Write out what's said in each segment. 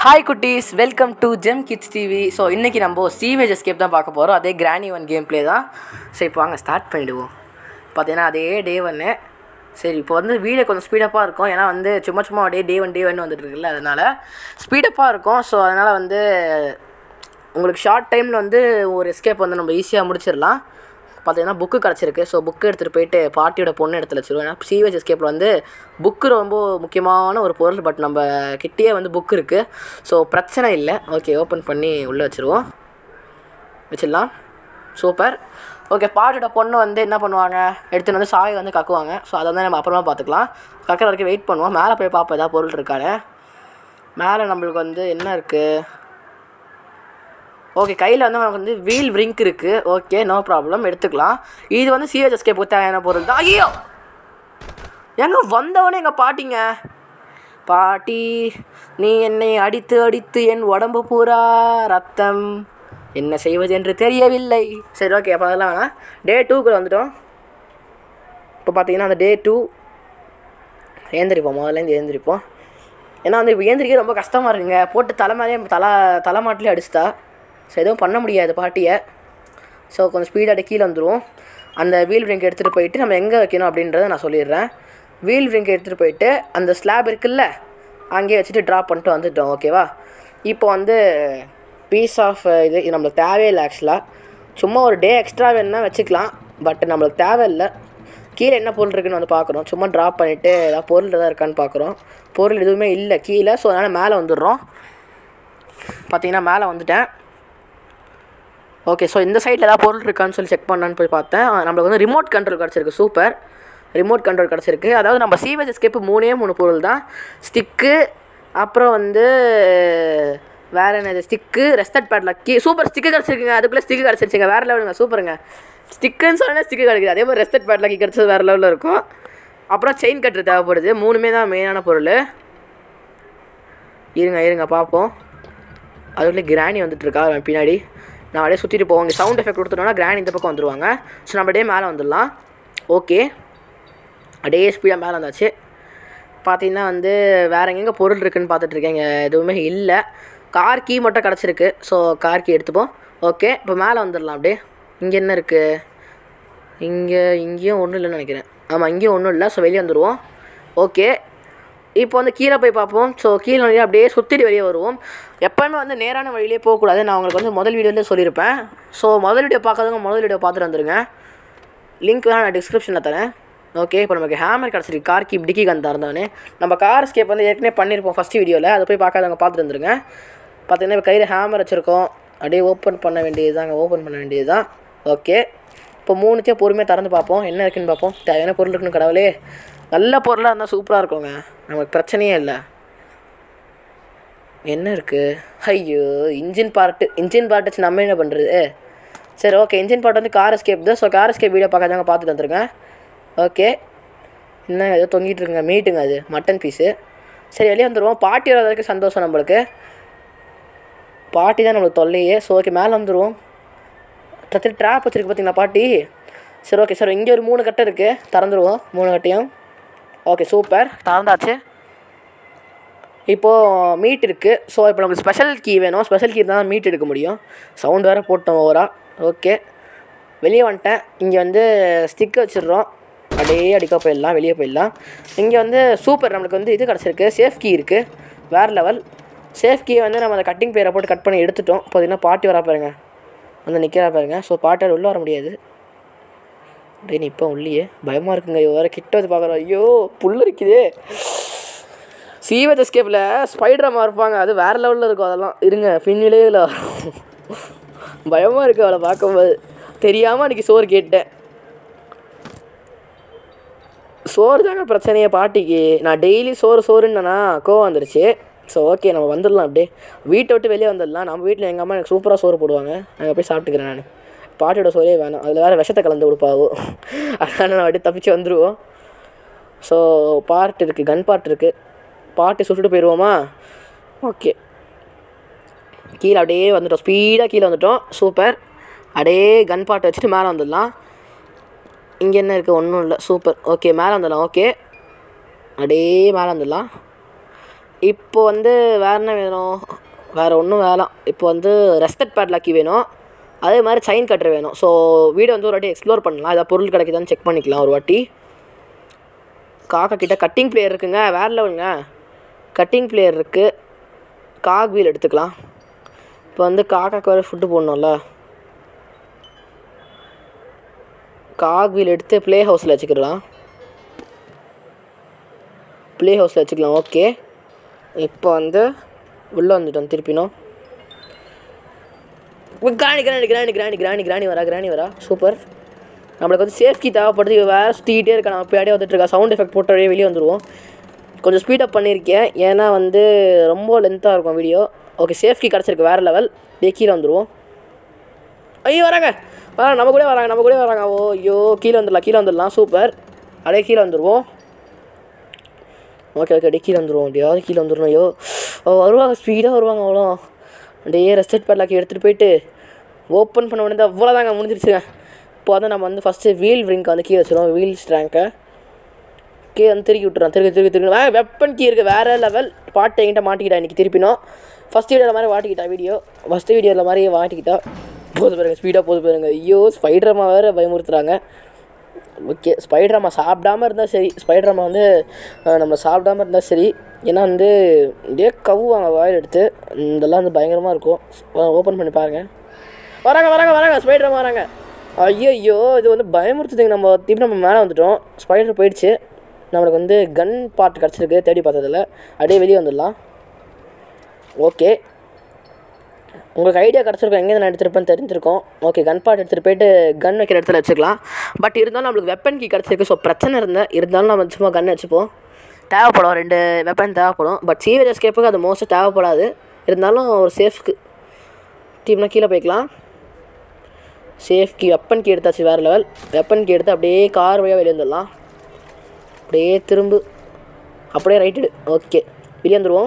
Hi குட்டீஸ், welcome to gem kids TV. So இன்றைக்கி நம்ம சீவேஜ் எஸ்கேப் தான் பார்க்க போகிறோம். அதே கிராணி ஒன் கேம் ப்ளே தான். சரி, இப்போ வாங்க ஸ்டார்ட் பண்ணிவிடுவோம். பார்த்தீங்கன்னா அதே டே ஒன்று. சரி, இப்போ வந்து வீடியோ கொஞ்சம் ஸ்பீடப்பாக இருக்கும். ஏன்னா வந்து சும்மா அப்படியே டே ஒன் வந்துட்டு இருக்குல்ல, அதனால் ஸ்பீடப்பாக இருக்கும். ஸோ அதனால் வந்து உங்களுக்கு ஷார்ட் டைமில் வந்து ஒரு எஸ்கேப் வந்து நம்ம ஈஸியாக முடிச்சிடலாம். பார்த்தீங்கன்னா புக்கு கிடச்சிருக்கு. ஸோ புக்கு எடுத்துகிட்டு போயிட்டு பாட்டியோட பொண்ணு இடத்துல வச்சுருவோம். ஏன்னா சீவேஜ் எஸ்கேப்பில் வந்து புக்கு ரொம்ப முக்கியமான ஒரு பொருள். பட் நம்ம கிட்டேயே வந்து புக்கு இருக்குது. ஸோ பிரச்சனை இல்லை. ஓகே, ஓப்பன் பண்ணி உள்ளே வச்சுருவோம். வச்சிடலாம். சூப்பர். ஓகே, பாட்டியோட பொண்ணு வந்து என்ன பண்ணுவாங்க, எடுத்துகிட்டு வந்து சாயை வந்து கக்குவாங்க. ஸோ அதை வந்து நம்ம அப்புறமா பார்த்துக்கலாம். கக்கிற வரைக்கும் வெயிட் பண்ணுவோம். மேலே போய் பார்ப்போம் ஏதாவது பொருள் இருக்கானே. மேலே நம்மளுக்கு வந்து என்ன இருக்குது. ஓகே, கையில் வந்து நமக்கு வந்து வீல் ரிங்க் இருக்குது. ஓகே, நோ ப்ராப்ளம், எடுத்துக்கலாம். இது வந்து சீவேஜ் எஸ்கேப்புக்கு தேவையான பொருள் தான். ஐயோ, எங்கே வந்தவனே எங்கள் பாட்டிங்க. பாட்டி, நீ என்னை அடித்து அடித்து என் உடம்பு பூரா ரத்தம், என்ன செய்வது என்று தெரியவில்லை. சரி, ஓகே, அப்போ அதெல்லாம் வேணாம். டே 2க்கு வந்துட்டோம். இப்போ பார்த்தீங்கன்னா அந்த டே 2 ஏந்திரிப்போம். முதல்லேருந்து ஏந்திரிப்போம். ஏன்னா வந்து இப்போ ஏந்திரிக்க ரொம்ப கஷ்டமாக இருக்குங்க. போட்டு தலைமையிலே தலைமாட்டிலே அடிச்சுட்டா. ஸோ எதுவும் பண்ண முடியாது பாட்டியை. ஸோ கொஞ்சம் ஸ்பீடாக கீழே வந்துடுவோம். அந்த வீல் ரிங்க் எடுத்துகிட்டு போயிட்டு நம்ம எங்கே வைக்கணும் அப்படின்றத நான் சொல்லிடுறேன். வீல் ரிங்க் எடுத்துகிட்டு போயிட்டு அந்த ஸ்லாப் இருக்குல்ல, அங்கேயே வச்சுட்டு ட்ராப் பண்ணிட்டு வந்துட்டோம். ஓகேவா? இப்போ வந்து பீஸ் ஆஃப் இது நம்மளுக்கு தேவையில்லை. ஆக்சுவலாக சும்மா ஒரு டே எக்ஸ்ட்ரா வேணுன்னா வச்சுக்கலாம். பட் நம்மளுக்கு தேவையில்லை. கீழே என்ன பொருள் இருக்குன்னு வந்து பார்க்குறோம். சும்மா ட்ராப் பண்ணிவிட்டு ஏதாவது பொருள் எதாவது இருக்கான்னு பார்க்குறோம். பொருள் எதுவுமே இல்லை கீழே. ஸோ அதனால் மேலே வந்துடுறோம். பார்த்தீங்கன்னா மேலே வந்துட்டேன். ஓகே, ஸோ இந்த சைடில் ஏதாவது பொருள் இருக்கான்னு சொல்லி செக் பண்ணான்னு போய் பார்த்தேன். நம்மளுக்கு வந்து ரிமோட் கண்ட்ரோல் கிடச்சிருக்கு. சூப்பர், ரிமோட் கண்ட்ரோல் கிடச்சிருக்கு. அதாவது நம்ம சீவேஜ் எஸ்கேப்பு 3 பொருள் தான். ஸ்டிக்கு, அப்புறம் வந்து வேறு என்னது, ஸ்டிக்கு, ரெஸ்டட் பேட்லாக்கி. சூப்பர், ஸ்டிக்கு கிடச்சிருக்குங்க. அதுக்குள்ளே ஸ்டிக்கு கிடச்சிருச்சுங்க. வேறு லெவலுங்க. சூப்பருங்க. ஸ்டிக்குன்னு சொன்னால் ஸ்டிக்கு கிடைக்குது. அதே மாதிரி ரெஸ்டட் பேட்லாக்கி கிடச்சது வேறு லெவலில் இருக்கும். அப்புறம் செயின் கட்டுறது தேவைப்படுது. 3மே தான் மெயினான பொருள். இருங்க பார்ப்போம். அதுக்குள்ளே கிராணி வந்துட்டுருக்கா பின்னாடி. நான் அப்படியே சுற்றிட்டு போவோம். இங்கே சவுண்ட் எஃபெக்ட் கொடுத்துட்டோன்னா கிராண்ட் இந்த பக்கம் வந்துடுவாங்க. ஸோ நம்ம அப்படியே மேலே வந்துடலாம். ஓகே, அப்படியே ஸ்பீடாக மேலே வந்தாச்சு. பார்த்தீங்கன்னா வந்து வேறு எங்கெங்கே பொருள் இருக்குதுன்னு பார்த்துட்ருக்கேன். இங்கே எதுவுமே இல்லை. கார் கீ மட்டும் கிடச்சிருக்கு. ஸோ கார் கீ எடுத்துப்போம். ஓகே, இப்போ மேலே வந்துடலாம். அப்படியே இங்கே என்ன இருக்குது, இங்கேயும் ஒன்றும் இல்லைன்னு நினைக்கிறேன். ஆமாம், இங்கேயும் ஒன்றும் இல்லை. ஸோ வெளியே வந்துடுவோம். ஓகே, இப்போ வந்து கீழே போய் பார்ப்போம். ஸோ கீழே வழியாக அப்படியே சுற்றிட்டு வெளியே வருவோம். எப்போயுமே வந்து நேரான வழியிலே போகக்கூடாது. நான் உங்களுக்கு வந்து முதல் வீடியோவில் சொல்லியிருப்பேன். ஸோ முதல் வீடியோ பார்க்காதவங்க முதல் வீடியோ பார்த்துட்டு வந்துடுங்க. லிங்க் வேணால் நான் டிஸ்கிரிப்ஷனில் தரேன். ஓகே, இப்போ நமக்கு ஹேமர் கிடச்சிருக்கு. கார் கீ டிக்கி கன் தந்தானே. நம்ம கார் எஸ்கேப் வந்து ஏற்கனவே பண்ணியிருப்போம் ஃபஸ்ட் வீடியோவில். அதை போய் பார்க்காதவங்க பார்த்துட்டு வந்துடுங்க. பார்த்தீங்கன்னா இப்போ கையில் ஹேமர் வச்சுருக்கோம். அப்படியே ஓப்பன் பண்ண வேண்டியது தான். ஓகே, இப்போ 3த்தையும் பொறுமையாக திறந்து பார்ப்போம். என்ன இருக்குன்னு பார்ப்போம். தேவையான பொருள் இருக்குன்னு கடவுளே. நல்ல பொருளாக இருந்தால் சூப்பராக இருக்குங்க. நமக்கு பிரச்சனையே இல்லை. என்ன இருக்குது? ஐயோ, இன்ஜின் பார்ட் வச்சு நம்ம என்ன பண்ணுறது? சரி, ஓகே, இன்ஜின் பார்ட் வந்து கார் எஸ்கேப் தான். ஸோ கார் எஸ்கேப் வீடியோ பார்க்காதவங்க பார்த்துட்டு வந்துருங்க. ஓகே, என்ன ஏதோ தொங்கிட்டு இருக்குங்க, மீட்டுங்க, அது மட்டன் பீஸு. சரி, வெளியே வந்துடுவோம். பாட்டி வர வரைக்கும் சந்தோஷம் நம்மளுக்கு. பாட்டி தான் நம்மளுக்கு தொல்லையே. ஸோ ஓகே, மேலே வந்துடுவோம். ட்ராப் வச்சுருக்கு பார்த்தீங்களா பாட்டி. சரி, ஓகே சார், இங்கே ஒரு 3 கட்டை இருக்குது. திறந்துடுவோம் 3 கட்டையும். ஓகே, சூப்பர், திறந்தாச்சு. இப்போது மீட் இருக்குது. ஸோ இப்போ நமக்கு ஸ்பெஷல் கீ வேணும். ஸ்பெஷல் கீ தான் மீட் எடுக்க முடியும். சவுண்ட் வேறு போட்டோம் ஓவரா. ஓகே, வெளியே வந்துட்டேன். இங்கே வந்து ஸ்டிக் வச்சிடுறோம். அப்படியே அடிக்க போயிடலாம், வெளியே போயிடலாம். இங்கே வந்து சூப்பர், நம்மளுக்கு வந்து இது கிடச்சிருக்கு. சேஃப் கீ இருக்குது. வேறு லெவல். சேஃப் கீயை வந்து நம்ம அந்த கட்டிங் பேரை போட்டு கட் பண்ணி எடுத்துட்டோம். இப்போ பார்த்தீங்கன்னா பாட்டி வரா பாருங்க, வந்து நிற்கிறா பாருங்க. ஸோ பாட்டியால் உள்ளே வர முடியாது. அப்படியே நிற்போம் உள்ளே. பயமாக இருக்குங்க. வேறு கிட்ட வந்து பார்க்குறோம். ஐயோ, புல் இருக்குது. சீவேஜ் எஸ்கேப்பில் ஸ்பைடராக இருப்பாங்க. அது வேறு லெவலில் இருக்கும். அதெல்லாம் இருங்க, பின்னிலே இல்லை. பயமாக இருக்குது அவளை பார்க்கும்போது. தெரியாமல் அன்றைக்கி சோறு கேட்டேன். சோறு தாங்க பிரச்சனையே பாட்டிக்கு. நான் டெய்லி சோறுன்னா கோவம் வந்துருச்சு. ஸோ ஓகே, நம்ம வந்துடலாம். அப்படியே வீட்டை விட்டு வெளியே வந்துடலாம். நம்ம வீட்டில் எங்கள் அம்மா எனக்கு சூப்பராக சோறு போடுவாங்க. அங்கே போய் சாப்பிட்டுக்கிறேன் நான். பாட்டியோட சோறே வேணாம், அதில் வேறு விஷத்தை கலந்து கொடுப்பாவோ. அதனால் நான் அப்படியே தப்பிச்சு வந்துடுவோம். ஸோ பார்ட் இருக்குது, கன் பார்ட் இருக்குது. பாட்டி சுட்டுட்டு போயிடுவோமா? ஓகே, கீழே அப்படியே வந்துட்டோம். ஸ்பீடாக கீழே வந்துட்டோம். சூப்பர். அப்படியே கன் பார்ட் வச்சுட்டு மேலே வந்துடலாம். இங்கே என்ன இருக்குது? ஒன்றும் இல்லை. சூப்பர். ஓகே, மேலே வந்துடலாம். ஓகே, அப்படியே மேலே வந்துடலாம். இப்போ வந்து வேறு என்ன வேணும்? வேறு ஒன்றும் வேணாம். இப்போ வந்து ரெஸ்டட் பேட்லாக்கி வேணும், அதே மாதிரி செயின் கட்டர் வேணும். ஸோ வீடை வந்து ஒரு வாட்டி எக்ஸ்ப்ளோர் பண்ணலாம், ஏதாவது பொருள் கிடைக்குதான்னு செக் பண்ணிக்கலாம் ஒரு வாட்டி. காக்கா கிட்ட கட்டிங் பிளேயர் இருக்குங்க, வேறு லெவலுங்க. கட்டிங் பிளேயர் இருக்குது, காக் வீல் எடுத்துக்கலாம். இப்போ வந்து காக்காக்கு வேறு ஃபுட்டு போடணும்ல, காக் வீல் எடுத்து ப்ளே ஹவுஸில் வச்சுக்கலாம். ப்ளே ஹவுஸில் வச்சுக்கலாம். ஓகே, இப்போ வந்து உள்ளே வந்துட்டோம் திருப்பினோம். கிராணி வரா. சூப்பர். நம்மளுக்கு வந்து சேஃப்டி தேவைப்படுது. வேறு சுற்றிக்கிட்டே இருக்கா, நம்ம பின்னாடியே வந்துட்டுருக்கா. சவுண்ட் எஃபெக்ட் போட்டு வெளியே வந்துடுவோம். கொஞ்சம் ஸ்பீடப் பண்ணியிருக்கேன், ஏன்னா வந்து ரொம்ப லென்த்தாக இருக்கும் வீடியோ. ஓகே, சேஃப்டி கிடச்சிருக்கு, வேறு லெவல். கீழே வந்துடுவோம். ஐயோ வராங்க, நம்ம கூட வராங்க. ஓ ஐயோ, கீழே வந்துடலாம். சூப்பர், அப்படியே கீழே வந்துடுவோம். ஓகே, கீழே வந்துடுவோம். அப்படியாவது கீழே வந்துடணும். ஐயோ வருவாங்க, ஸ்பீடாக வருவாங்க. அவ்வளோ அப்படியே ரெஸ்டட் பேட்லாக்கி எடுத்துகிட்டு போயிட்டு ஓப்பன் பண்ண உடனே அவ்வளோதாங்க, முடிஞ்சிருச்சுங்க. இப்போ வந்து நம்ம வந்து ஃபஸ்ட்டு வீல் ரிங்க் வந்து கீழே வச்சுருவோம். வீல் ஸ்ட்ராங்கை கீழே வந்து திருக்கி விட்டுறோம். திருக்கி வெப்பன் கீ இருக்குது, வேறு லெவல். பாட்டு என்கிட்ட மாட்டிக்கிட்டா இன்றைக்கி திருப்பினோம். ஃபஸ்ட் வீடியோவில் மாதிரி ஃபஸ்ட்டு வீடியோவில் மாதிரி மாட்டிக்கிட்டா. போது பாருங்க, ஸ்பீடாக போது பாருங்க. ஐயோ, ஸ்பைடர்மா வேறு பயமுறுத்துறாங்க. ஓகே, ஸ்பைடர்மா சாப்பிடாமல் இருந்தால் சரி, ஸ்பைடர்மா வந்து நம்ம சாப்பிடாமல் இருந்தால் சரி. ஏன்னா வந்து இதே கவுவாங்க வாயில் எடுத்து, இதெல்லாம் வந்து பயங்கரமாக இருக்கும். ஓப்பன் பண்ணி பாருங்கள். வராங்க ஸ்பைடர்மா வராங்க. ஐயோ, இது வந்து பயமுறுத்துதுங்க. நம்ம மேலே வந்துட்டோம், ஸ்பைடர் போயிடுச்சு. நம்மளுக்கு வந்து கன் பார்ட் கிடச்சிருக்கு, தேடி பார்த்ததில்ல. அப்படியே வெளியே வந்துடலாம். ஓகே, உங்களுக்கு ஐடியா கிடச்சிருக்கோம், எங்கே நான் எடுத்துருப்பேன்னு தெரிஞ்சிருக்கோம். ஓகே, கன் பார்ட் எடுத்துகிட்டு போயிட்டு கன் வைக்கிற இடத்துல வச்சுக்கலாம். பட் இருந்தாலும் நம்மளுக்கு வெப்பன் கீ கிடச்சிருக்கு. ஸோ பிரச்சனை இருந்தாலும் நம்ம சும்மா கன் வச்சுப்போம். தேவைப்படும், 2 வெப்பன் தேவைப்படும். பட் சீரியஸ் எஸ்கேப்புக்கு அது மோஸ்ட்டாக தேவைப்படாது. இருந்தாலும் ஒரு சேஃப்க்கு டீம்னா கீழே போய்க்கலாம். சேஃப்கி வெப்பன் கீ எடுத்தாச்சு, வேறு லெவல். வெப்பன் கீ எடுத்து அப்படியே கார் வழியாக வெளியே வந்துடலாம். அப்படியே திரும்ப அப்படியே ரைட்டு. ஓகே, வெளியே வந்துடுவோம்.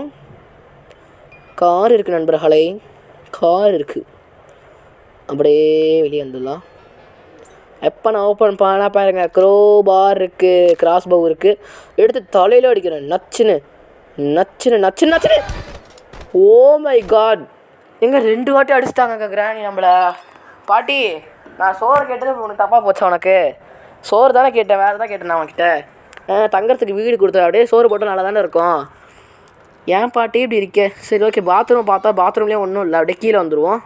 கார் இருக்குது நண்பர்களே, கார் இருக்குது. அப்படியே வெளியே வந்துடலாம். எப்போ நான் ஓப்பன் பண்ணால் பாருங்கள், க்ரோ பார் இருக்குது, கிராஸ் பவ் இருக்குது. எடுத்து தலையில் அடிக்கிறேன், நச்சுன்னு. ஓ மை காட், எங்கே 2 வாட்டி அடிச்சிட்டாங்க கிராணி நம்மளை. பாட்டி, நான் சோறு கேட்டது உனக்கு தப்பாக போச்சா? உனக்கு சோறு தானே கேட்டேன், வேறு தான் கேட்டேன் நான் அவன்கிட்ட. தங்கறதுக்கு வீடு கொடுத்தா அப்படியே சோறு போட்டால் நல்லா தானே இருக்கும். ஏன் பாட்டி இப்படி இருக்கே? சரி ஓகே, பாத்ரூம் பார்த்தா பாத்ரூம்லேயே ஒன்றும் இல்லை. அப்படியே கீழே வந்துடுவோம்.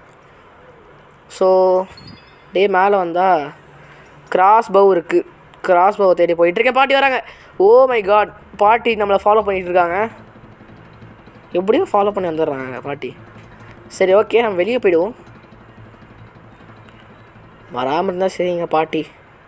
ஸோ அப்படியே மேலே வந்தால் கிராஸ் பவ் இருக்குது, கிராஸ் பவ் தேடி போயிட்டுருக்கேன். பாட்டி வராங்க. ஓ மை காட், பாட்டி நம்மளை ஃபாலோ பண்ணிகிட்டு இருக்காங்க. எப்படியும் ஃபாலோ பண்ணி வந்துடுறாங்க பாட்டி. சரி ஓகே, நம்ம வெளியே போயிடுவோம். வராமல் இருந்தால் சரிங்க பாட்டி.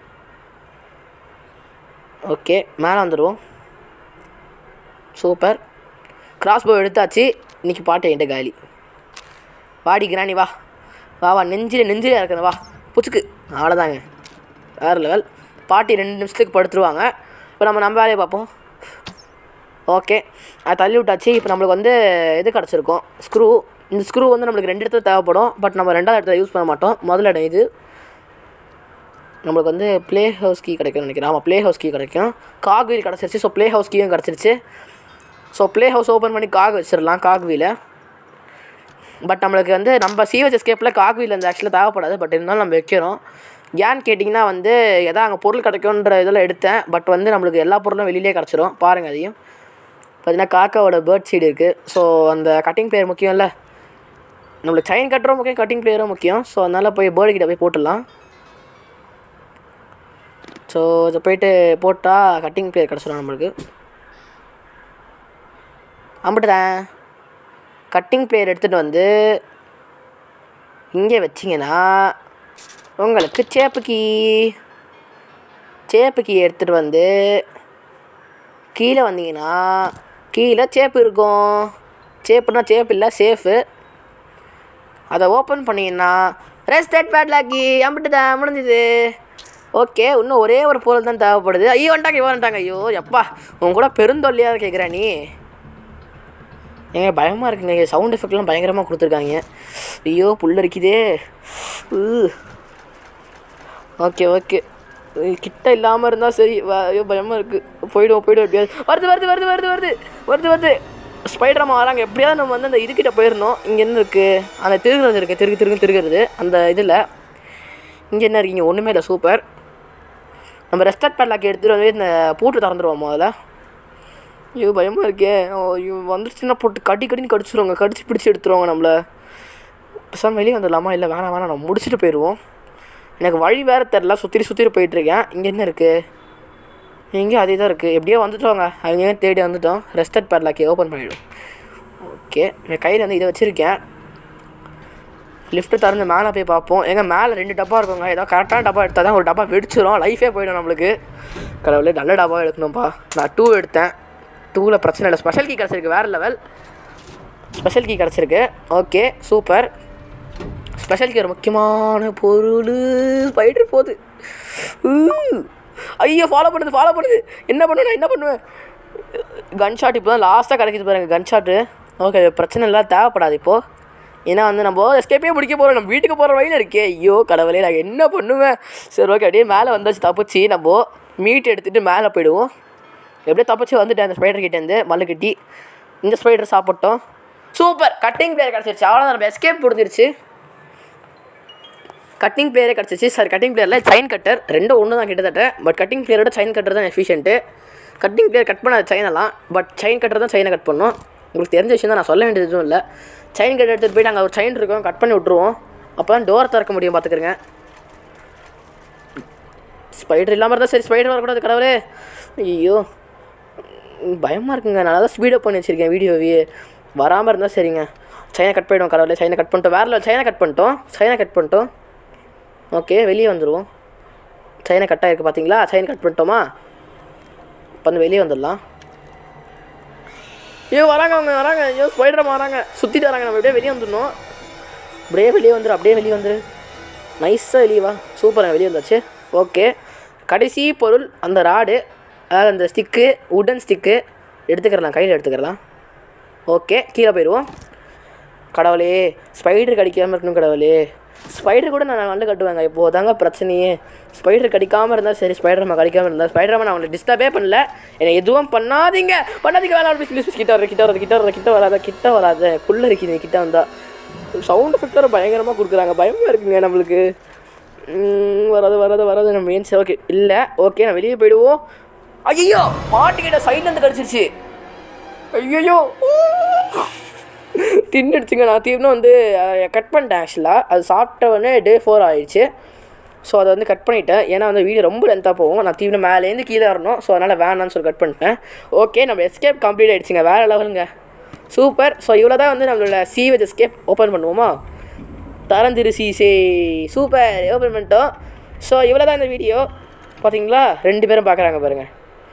ஓகே, மேலே வந்துடுவோம். சூப்பர், கிராஸ் பவ் எடுத்தாச்சு. இன்றைக்கி பாட்டு என்கிட்ட காலி. வாடி கிராணி, வா நெஞ்சிலே இருக்கணும், வா புச்சுக்கு. அவ்வளோதாங்க, வேறு லெவல். பாட்டி 2 நிமிஷத்துக்கு படுத்துருவாங்க. இப்போ நம்ம வேலையை பார்ப்போம். ஓகே, அதை தள்ளி விட்டாச்சு. இப்போ நம்மளுக்கு வந்து இது கிடச்சிருக்கோம், ஸ்க்ரூ. இந்த ஸ்க்ரூ வந்து நம்மளுக்கு 2 இடத்துல தேவைப்படும். பட் நம்ம 2வது இடத்துல யூஸ் பண்ண மாட்டோம். முதல் இடம் இது. நம்மளுக்கு வந்து ப்ளே ஹவுஸ் கீ கிடைக்கும்னு நினைக்கிறேன். ஆமாம், ப்ளே ஹவுஸ் கீ கிடைக்கும். காக் வீல் கிடச்சிருச்சு. ஸோ ப்ளே ஹவுஸ் கீயும் கிடச்சிருச்சு. ஸோ ப்ளே ஹவுஸ் ஓப்பன் பண்ணி காக் வச்சிடலாம், காக் வீலை. பட் நம்மளுக்கு வந்து நம்ம சீவேஜ் எஸ்கேப்பில் காக் வீல் வந்து ஆக்சுவலாக தேவைப்படாது. பட் இருந்தாலும் நம்ம வைக்கிறோம். ஏன்னு கேட்டிங்கன்னா வந்து எதாவது அங்கே பொருள் கிடைக்குன்ற இதெல்லாம் எடுத்தேன். பட் வந்து நம்மளுக்கு எல்லா பொருளும் வெளியிலே கிடச்சிரும். பாருங்கள், அதையும் பார்த்தீங்கன்னா காக்காவோட பேர்ட் சீடு இருக்குது. ஸோ அந்த கட்டிங் பிளேயர் முக்கியம் இல்லை, நம்மளுக்கு செயின் கட்டுறோம் முக்கியம், கட்டிங் பிளேயரும் முக்கியம். ஸோ அதனால் போய் பேர்டு கிட்ட போய் போட்டுடலாம். ஸோ இதை போய்ட்டு போட்டால் கட்டிங் பிளேயர் கிடச்சிடும் நம்மளுக்கு. அம்பிட்டுறேன். கட்டிங் பிளேயர் எடுத்துகிட்டு வந்து இங்கே வச்சிங்கன்னா உங்களுக்கு சேப்பு கீ எடுத்துகிட்டு வந்து கீழே வந்தீங்கன்னா கீழே சேப்பு இருக்கும். சேப்புனா சேப்பு இல்லை, சேஃபு. அதை ஓப்பன் பண்ணிங்கன்னா ரெஸ்டட் பேட்லாக்கி. அம்பிட்டு தான், முடிஞ்சுது. ஓகே, இன்னும் ஒரே ஒரு பொருள் தான் தேவைப்படுது. ஐயோ வந்துட்டாங்க. ஐயோ எப்பா, உங்க கூட பெருந்தொல்லியாக கேட்குறா நீ. ஏங்க பயமாக இருக்குங்க, சவுண்ட் எஃபெக்ட்லாம் பயங்கரமாக கொடுத்துருக்காங்க. ஐயோ புல்லரிக்குதே. ஓகே கிட்ட இல்லாமல் இருந்தால் சரி. ஐயோ பயமாக இருக்குது. போயிடுவோம் எப்படியாவது. வருது. ஸ்பைடர் வராங்க. எப்படியாவது நம்ம வந்து அந்த இதுக்கிட்ட போயிடணும். இங்கே என்ன இருக்குது? அந்த திருகிறது இருக்குது, திருகிறது அந்த இதில். இங்கே என்ன இருக்கீங்க? ஒன்றுமே இல்லை. சூப்பர். நம்ம ரெஸ்டார்ட் பேட்லாக் எடுத்துகிட்டு வந்து இந்த பூட்டு திறந்துடுவோம் முதல்ல. ஐயோ பயமாக இருக்கே. ஐயோ வந்துருச்சுன்னா போட்டு கடின்னு கடிச்சிருவாங்க, கடிச்சு பிடிச்சி எடுத்துருவாங்க நம்மளை. பெருசாக வெளியே வந்துடலாமா? இல்லை வேணாம் நம்ம முடிச்சுட்டு போயிடுவோம். எனக்கு வழி வேறு தெரில, சுற்றி போயிட்டுருக்கேன். இங்கே என்ன இருக்குது? எங்கேயும் அதே தான் இருக்குது. எப்படியோ வந்துட்டோங்க, அவங்க தேடி வந்துட்டோம். ரெஸ்டார்ட் பேட்லாக்கே ஓப்பன் பண்ணிவிடும். ஓகே, என் கையில் வந்து இதை வச்சுருக்கேன். லிஃப்ட்டு திறந்து மேலே போய் பார்ப்போம். எங்கள் மேலே 2 டப்பா இருக்குங்க. ஏதோ கரெக்டான டப்பா எடுத்தால் தான் ஒரு டப்பா வெடிச்சிடும், லைஃபே போயிடும் நம்மளுக்கு. கடவுளே நல்ல டப்பா எடுக்கணும்ப்பா. நான் 2 எடுத்தேன். 2ல் பிரச்சனை இல்லை. ஸ்பெஷல் கீ கிடச்சிருக்கு, வேறு லெவல் ஸ்பெஷல் கீ கிடச்சிருக்கு. Okay super. ஸ்பெஷல் கீ ஒரு முக்கியமான பொருள். ஸ்பைடர் போகுது. ஐயோ ஃபாலோ பண்ணுது. என்ன பண்ணுவேன்? கன் ஷாட் இப்போ தான் லாஸ்ட்டாக கிடைக்கிது பாருங்க, கன் ஷாட்டு. ஓகே பிரச்சனை இல்லை, தேவைப்படாது இப்போது. ஏன்னா வந்து நம்ம எஸ்கேப்பே பிடிக்க போகிறோம், நம்ம வீட்டுக்கு போகிற வழியில் இருக்கே. ஐயோ கடவுளே நான் என்ன பண்ணுவேன்? சரி ஓகே, அப்படியே மேலே வந்தாச்சு, தப்பிச்சு நம்ம மீட் எடுத்துகிட்டு மேலே போயிடுவோம். எப்படியே தப்பிச்சு வந்துட்டேன் அந்த ஸ்பைடர் கிட்டேருந்து மல்லு கட்டி. இந்த ஸ்பைடர் சாப்பிட்டோம். சூப்பர். கட்டிங் பிளேயர் கிடச்சிருச்சு. அவ்வளோதான், நம்ம எஸ்கேப் கொடுத்துருச்சு. கட்டிங் பிளேயரே கிடச்சிச்சு. சாரி, கட்டிங் பிளேயரில் செயின் கட்டர் ரெண்டும் ஒன்று தான் கிட்டத்தட்ட. பட் கட்டிங் பிளேயரோட செயின் கட்டர் தான் எஃபிஷியன்ட்டு. கட்டிங் பிளேயர் கட் பண்ணாது செயினெல்லாம், பட் செயின் கட்டர் தான் செயினை கட் பண்ணணும். உங்களுக்கு தெரிஞ்ச விஷயம் தான், நான் சொல்ல வேண்டியது எதுவும் இல்லை. செயின் கட்டர் எடுத்துகிட்டு போய்ட்டு அங்கே ஒரு செயின் இருக்கும், கட் பண்ணி விட்ருவோம். அப்போ தான் டோர் திறக்க முடியும், பார்த்துக்கிறேங்க. ஸ்பைடர் இல்லாமல் இருந்தால் சரி, ஸ்பைடர் வரக்கூடாது கடவுளே. ஐயோ பயமாக இருக்குங்க. நல்லா தான் ஸ்பீடப் பண்ணி வச்சுருக்கேன் வீடியோவே. வராமல் இருந்தால் சரிங்க. செயினை கட் பண்ணிவிடுவோம் கடவுளே. செயினை கட் பண்ணிட்டோம். வேறு செயினை கட் பண்ணிட்டோம். ஓகே வெளியே வந்துடுவோம். செயினை கட் ஆகிருக்கு பார்த்தீங்களா? செயின் கட் பண்ணிட்டோமா? இப்போ வந்து வெளியே வந்துடலாம். ஐயோ வராங்க. ஐயோ ஸ்பைடர் வராங்க, சுற்றிட்டு வராங்க. நம்ம எப்படியே வெளியே வந்துடணும். அப்படியே வெளியே வந்துரு. நைஸாக வெளியே வா. சூப்பராக வெளியே வந்தாச்சு. ஓகே கடைசி பொருள் அந்த ராடு, அதாவது அந்த ஸ்டிக்கு, உடன் ஸ்டிக்கு எடுத்துக்கிறலாம், கையில் எடுத்துக்கிறலாம். ஓகே கீழே போயிடுவோம். கடவுளே ஸ்பைடர் கடிக்காமல் இருக்கணும் கடவுளே. ஸ்பைடர் கூட நான் வந்து கட்டுவேங்க. இப்போது தாங்க பிரச்சனையே. ஸ்பைடர் கடிக்காமல் இருந்தால் சரி, ஸ்பைடர் நம்ம கடிக்காமல் இருந்தால். ஸ்பைடர் நான் அவங்களை டிஸ்டர்பே பண்ணல. என்னை எதுவும் பண்ணாதீங்க வேணாம். ப்ளீஸ் கிட்ட வராத குள்ளே இருக்குது. கிட்ட வந்தால் சவுண்ட் எஃபெக்டாக பயங்கரமாக கொடுக்குறாங்க. பயமாக இருக்குங்க நம்மளுக்கு. வராது நம்ம மெயின். சரி ஓகே இல்லை ஓகே நான் வெளியே போயிடுவோம். ஐயோ மாட்டுக்கிட்ட சைட்லேருந்து கடிச்சிருச்சு. ஐயோ தின்னுடுச்சுங்க. நான் தீவனம் வந்து கட் பண்ணிட்டேன். ஆக்சுவலாக அது சாப்பிட்ட உடனே டே 4 ஆகிடுச்சு. ஸோ அதை வந்து கட் பண்ணிவிட்டேன். ஏன்னா வந்து வீடியோ ரொம்ப லென்த்தாக போகும். நான் தீவனம் மேலேருந்து கீழே வரணும். ஸோ அதனால் வேணான்னு சொல்லி கட் பண்ணிட்டேன். ஓகே நம்ம எஸ்கேப் கம்ப்ளீட் ஆகிடுச்சுங்க. வேறு லெவலுங்க. சூப்பர். ஸோ இவ்வளோ தான் வந்து நம்மளோட சீவேஜ் எஸ்கேப். ஓப்பன் பண்ணுவோமா? தரந்திரு சீசே. சூப்பர் ஓப்பன் பண்ணிட்டோம். ஸோ இவ்வளோ தான் இந்த வீடியோ. பார்த்தீங்களா 2 பேரும் பார்க்குறாங்க பாருங்கள்.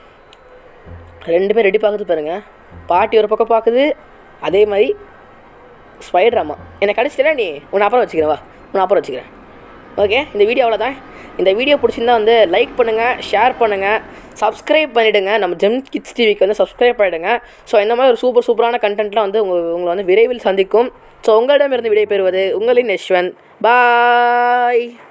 2 பேர் ரெடி பார்க்குது பாருங்கள். பாட்டி ஒரு பக்கம் பார்க்குது, அதே மாதிரி ஸ்பைடர் அம்மா. என்னை கடிச்சிட்டா நீ உன்னை அப்புறம் வச்சுக்கிறேன். ஓகே இந்த வீடியோ அவ்வளோதான். இந்த வீடியோ பிடிச்சிருந்தா வந்து லைக் பண்ணுங்கள், ஷேர் பண்ணுங்கள், சப்ஸ்கிரைப் பண்ணிவிடுங்க. நம்ம ஜெம் கிட்ஸ் டிவிக்கு வந்து சப்ஸ்கிரைப் பண்ணிவிடுங்க. ஸோ இந்த மாதிரி ஒரு சூப்பரான கண்டென்ட்லாம் வந்து உங்களை வந்து விரைவில் சந்திக்கும். ஸோ உங்களிடமிருந்து விடை பெறுவது உங்களின் யஷ்வந்த். பாய்.